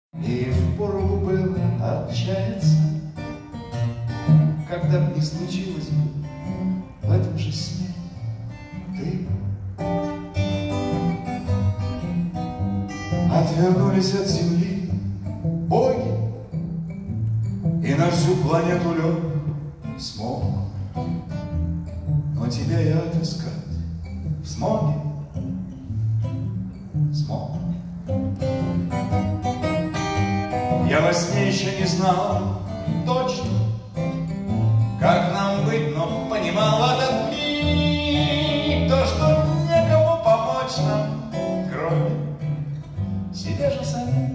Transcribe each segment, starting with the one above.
И впору было отчаяться, когда б не случилось бы в этом же сне ты. Отвернулись от земли боги, и на всю планету лег смог. Но тебя я отыскать в смоге смог. Я во сне еще не знал точно, как нам быть, но понимал в этот миг то, что некому помочь нам, кроме себя же самих.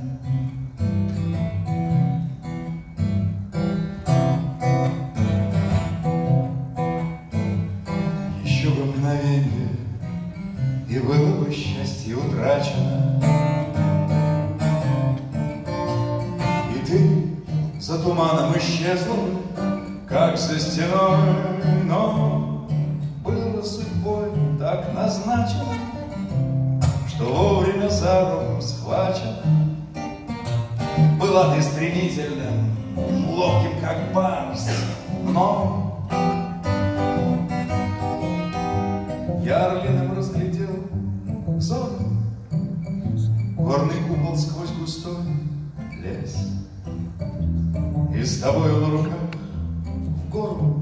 Еще бы мгновенье, и было бы счастье утрачено, и ты за туманом исчезла бы, как за стеной. Но было судьбой так назначено, что вовремя за руку схвачена. Была ты стремительным, ловким, как барс, но я орлиным разглядел взором горный купол сквозь густой лес, и с тобою на руках в гору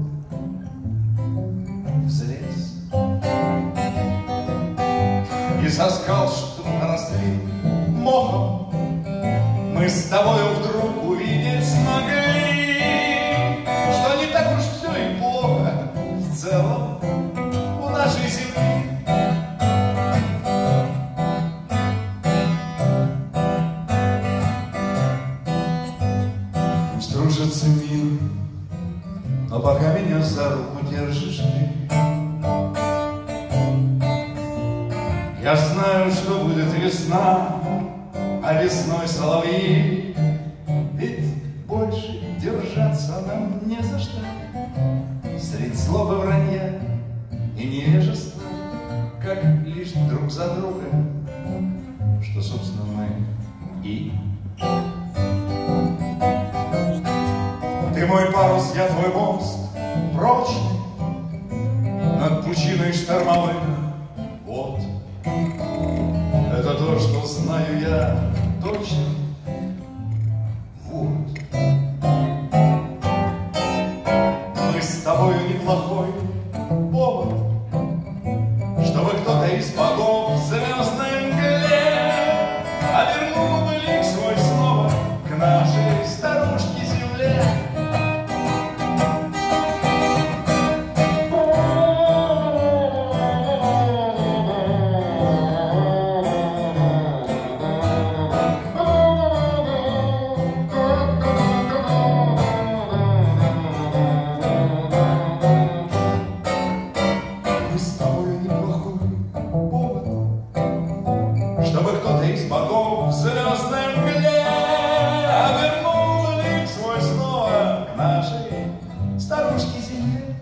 взлез. И со скал, что наросли мохом, мы с тобою вдруг увидеть смогли, что не так уж все и плохо в целом у нашей земли. Пусть рушится мир, но пока меня за руку держишь ты, я знаю, что будет весна, а весной соловьи. Ведь больше держаться нам не за что средь злобы, вранья и невежества, как лишь друг за друга, что, собственно, мы и. Ты мой парус, я твой мост, прочный над пучиной штормовых вод. Это то, что знаю я точно. Вот. Мы с тобою неплохой повод, чтобы кто-то из богов в звездной мгле обернул бы лик свой снова к нашей старушке-земле. Чтобы кто-то из богов в звездной мгле обернул лик свой снова к нашей старушке-земле.